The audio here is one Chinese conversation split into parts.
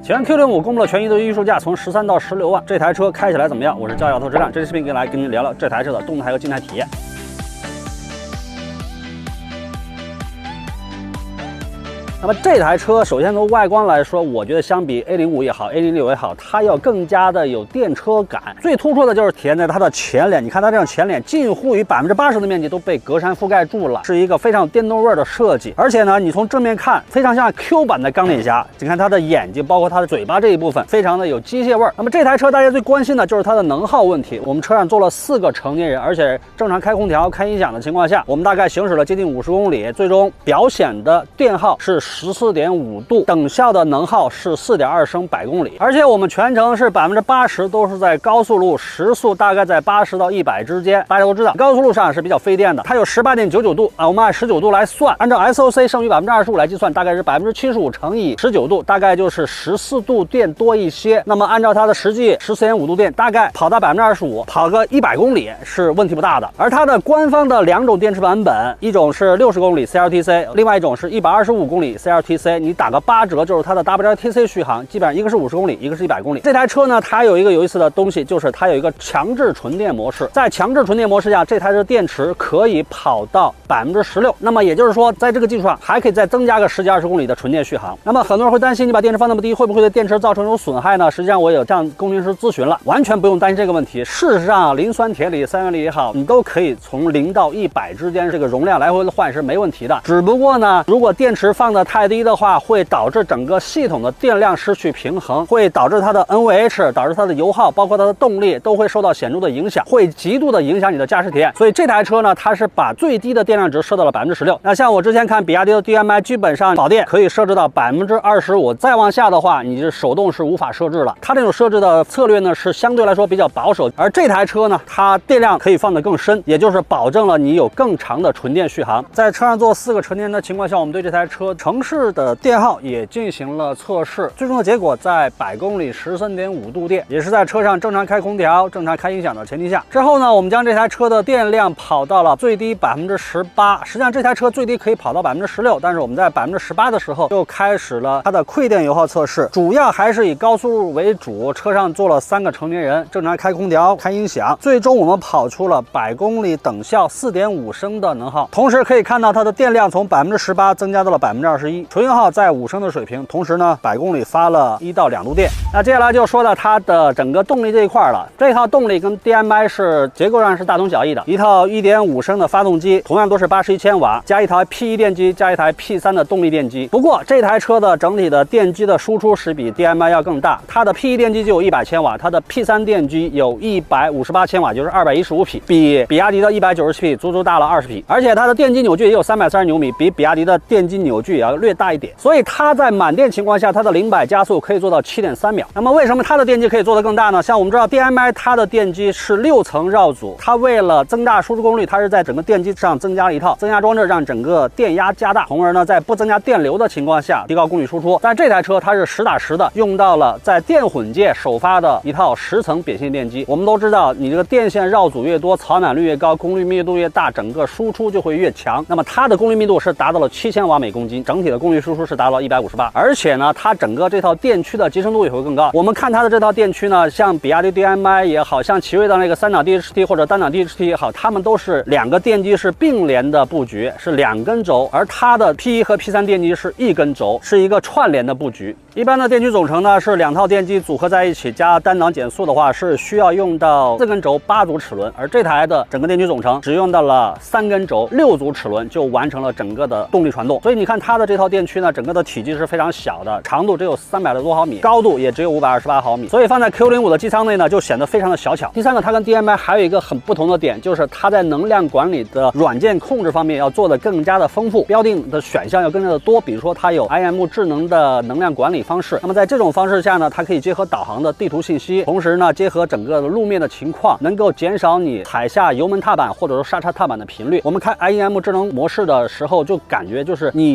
奇骏 Q05公布了全系的预售价从13到16万，这台车开起来怎么样？我是教头质量，这期视频跟您聊聊这台车的动态和静态体验。 那么这台车，首先从外观来说，我觉得相比 A05也好 ，A06也好，它要更加的有电车感。最突出的就是体现在它的前脸，你看它这样前脸，近乎于80%的面积都被格栅覆盖住了，是一个非常有电动味的设计。而且呢，你从正面看，非常像 Q 版的钢铁侠。你看它的眼睛，包括它的嘴巴这一部分，非常的有机械味。那么这台车大家最关心的就是它的能耗问题。我们车上坐了4个成年人，而且正常开空调、开音响的情况下，我们大概行驶了接近50公里，最终表显的电耗是 14.5度，等效的能耗是4.2升百公里，而且我们全程是80%都是在高速路，时速大概在80到100之间。大家都知道，高速路上是比较费电的，它有18.99度啊，我们按19度来算，按照 SOC 剩余25%来计算，大概是75%乘以19度，大概就是14度电多一些。那么按照它的实际14.5度电，大概跑到25%，跑个100公里是问题不大的。而它的官方的2种电池版本，一种是60公里 CLTC， 另外一种是125公里 CLTC。 你打个8折，就是它的 WLTC 续航，基本上一个是50公里，一个是100公里。这台车呢，它有一个有意思的东西，就是它有一个强制纯电模式。在强制纯电模式下，这台的电池可以跑到16%。那么也就是说，在这个基础上，还可以再增加个10几20公里的纯电续航。那么很多人会担心，你把电池放那么低，会不会对电池造成有损害呢？实际上，我有向工程师咨询了，完全不用担心这个问题。事实上，磷酸铁锂、3元锂也好，你都可以从0到100之间这个容量来回的换是没问题的。只不过呢，如果电池放得太低的话，会导致整个系统的电量失去平衡，会导致它的 NVH， 导致它的油耗，包括它的动力都会受到显著的影响，会极度的影响你的驾驶体验。所以这台车呢，它是把最低的电量值设到了16%。那像我之前看比亚迪的 DMI， 基本上导电可以设置到25%，再往下的话，你这手动是无法设置了。它这种设置的策略呢，是相对来说比较保守。而这台车呢，它电量可以放得更深，也就是保证了你有更长的纯电续航。在车上坐4个成年人的情况下，我们对这台车城市的电耗也进行了测试，最终的结果在100公里13.5度电，也是在车上正常开空调、正常开音响的前提下。之后呢，我们将这台车的电量跑到了最低18%，实际上这台车最低可以跑到16%，但是我们在18%的时候就开始了它的馈电油耗测试，主要还是以高速路为主。车上坐了3个成年人，正常开空调、开音响，最终我们跑出了100公里等效4.5升的能耗。同时可以看到它的电量从18%增加到了21%，纯油耗在5升的水平。同时呢，100公里发了1到2度电。那接下来就说到它的整个动力这一块了。这套动力跟 DMI 是结构上是大同小异的，一套1.5升的发动机，同样都是81千瓦，加一台 P1 电机，加一台 P3 的动力电机。不过这台车的整体的电机的输出是比 DMI 要更大，它的 P1 电机就有100千瓦，它的 P3 电机有158千瓦，就是215匹，比比亚迪的190匹足足大了20匹。而且它的电机扭矩也有330牛米，比比亚迪的电机扭矩也要略大一点。所以它在满电情况下，它的0-100加速可以做到7.3秒。那么为什么它的电机可以做得更大呢？像我们知道 DMI 它的电机是6层绕组，它为了增大输出功率，它是在整个电机上增加了一套增压装置，让整个电压加大，从而呢在不增加电流的情况下提高功率输出。但这台车它是实打实的用到了在电混界首发的一套10层扁线电机。我们都知道，你这个电线绕组越多，槽满率越高，功率密度越大，整个输出就会越强。那么它的功率密度是达到了7000瓦每公斤，整体的功率输出是达到了158，而且呢，它整个这套电驱的集成度也会更高。我们看它的这套电驱呢，像比亚迪 DMI 也好，像奇瑞的那个3档 DHT 或者单档 DHT 也好，它们都是2个电机是并联的布局，是2根轴，而它的 P1 和 P3 电机是1根轴，是一个串联的布局。一般的电驱总成呢是2套电机组合在一起，加单档减速的话是需要用到4根轴8组齿轮，而这台的整个电驱总成只用到了3根轴6组齿轮就完成了整个的动力传动。所以你看它的这套电驱呢，整个的体积是非常小的，长度只有300多毫米，高度也只有528毫米，所以放在 Q05 的机舱内呢就显得非常的小巧。第三个，它跟 DMI 还有一个很不同的点，就是它在能量管理的软件控制方面要做得更加的丰富，标定的选项要更加的多。比如说它有 IM 智能的能量管理方式，那么在这种方式下呢，它可以结合导航的地图信息，同时呢结合整个的路面的情况，能够减少你踩下油门踏板或者说刹车踏板的频率。我们开 IM 智能模式的时候，就感觉就是你在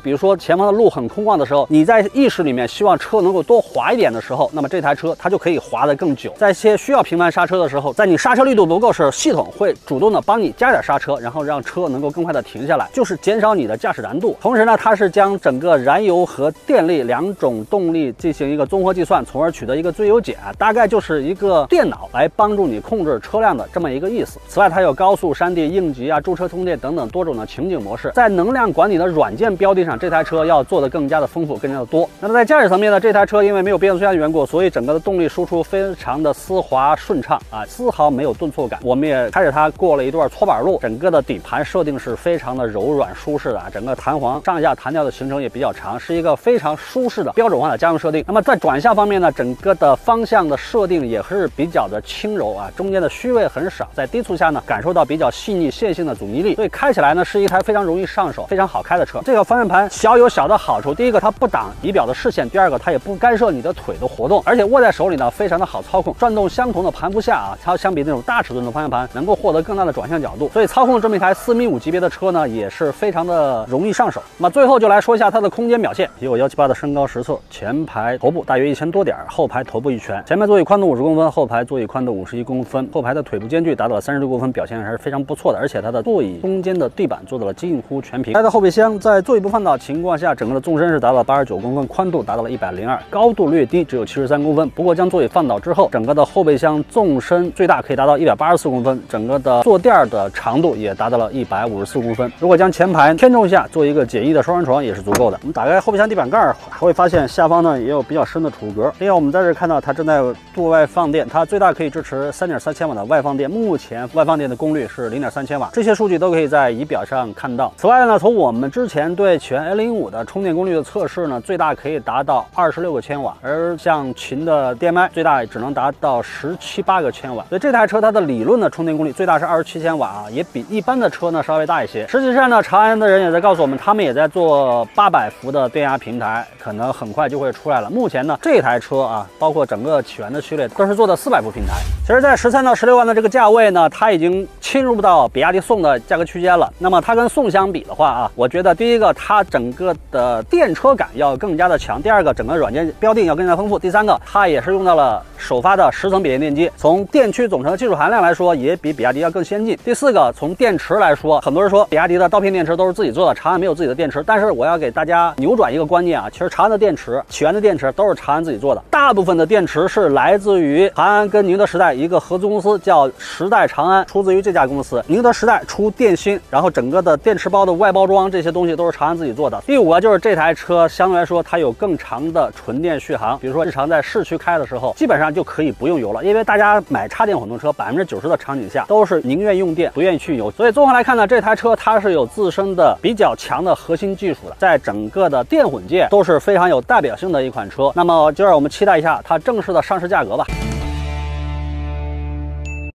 比如说前方的路很空旷的时候，你在意识里面希望车能够多滑一点的时候，那么这台车它就可以滑得更久。在一些需要频繁刹车的时候，在你刹车力度不够时，系统会主动的帮你加点刹车，然后让车能够更快的停下来，就是减少你的驾驶难度。同时呢，它是将整个燃油和电力两种动力进行一个综合计算，从而取得一个最优解，大概就是一个电脑来帮助你控制车辆的这么一个意思。此外，它有高速、山地、应急驻车充电等等多种的情景模式。在能量管理的软件标的上，这台车要做得更加的丰富，更加的多。那么在驾驶层面呢，这台车因为没有变速箱的缘故，所以整个的动力输出非常的丝滑顺畅丝毫没有顿挫感。我们也开着它过了一段搓板路，整个的底盘设定是非常的柔软舒适的整个弹簧上下弹跳的行程也比较长，是一个非常舒适的标准化的家用设定。那么在转向方面呢，整个的方向的设定也是比较的轻柔中间的虚位很少，在低速下呢感受到比较细腻线性的阻尼力，所以开起来呢是一台非常容易上手、非常好开的车。这个方向盘小有小的好处，第一个它不挡仪表的视线，第二个它也不干涉你的腿的活动，而且握在手里呢非常的好操控，转动相同的盘幅下它相比那种大尺寸的方向盘能够获得更大的转向角度，所以操控这么一台4.5米级别的车呢也是非常的容易上手。那么最后就来说一下它的空间表现，以我178的身高实测，前排头部大约1000多点，后排头部一拳，前排座椅宽度50公分，后排座椅宽度51公分，后排的腿部间距达到了36公分，表现还是非常不错的，而且它的座椅中间的地板做到了近乎全平。它的后备箱在座椅不放倒情况下，整个的纵深是达到了89公分，宽度达到了102，高度略低，只有73公分。不过将座椅放倒之后，整个的后备箱纵深最大可以达到184公分，整个的坐垫的长度也达到了154公分。如果将前排偏重下做一个简易的双人床也是足够的。我们打开后备箱地板盖，会发现下方呢也有比较深的储格。另外我们在这看到它正在镀外放电，它最大可以支持3.3千瓦的外放电，目前外放电的功率是0.3千瓦，这些数据都可以在仪表上看到。此外呢，从我们之前对全 A05 的充电功率的测试呢，最大可以达到26个千瓦，而像秦的 DMI 最大只能达到17、18个千瓦，所以这台车它的理论的充电功率最大是27千瓦也比一般的车呢稍微大一些。实际上呢，长安的人也在告诉我们，他们也在做800伏的电压平台，可能很快就会出来了。目前呢，这台车包括整个起源的序列都是做的400伏平台。其实，在13到16万的这个价位呢，它已经侵入到比亚迪宋的价格区间了。那么它跟宋相比的话我觉得第一个它整个的电车感要更加的强，第二个整个软件标定要更加丰富，第三个它也是用到了首发的10层扁电机，从电驱总成技术含量来说也比比亚迪要更先进。第四个，从电池来说，很多人说比亚迪的刀片电池都是自己做的，长安没有自己的电池，但是我要给大家扭转一个观念其实长安的电池、起源的电池都是长安自己做的，大部分的电池是来自于长安跟宁德时代一个合资公司叫时代长安，出自于这家公司。宁德时代出电芯，然后整个的电池包的外包装这些东西都是长安自己做的。第五个就是这台车相对来说它有更长的纯电续航，比如说日常在市区开的时候，基本上就可以不用油了，因为大家买插电混动车90%的场景下都是宁愿用电不愿意去油，所以综合来看呢，这台车它是有自身的比较强的核心技术的，在整个的电混界都是非常有代表性的一款车。那么就让我们期待一下它正式的上市价格吧。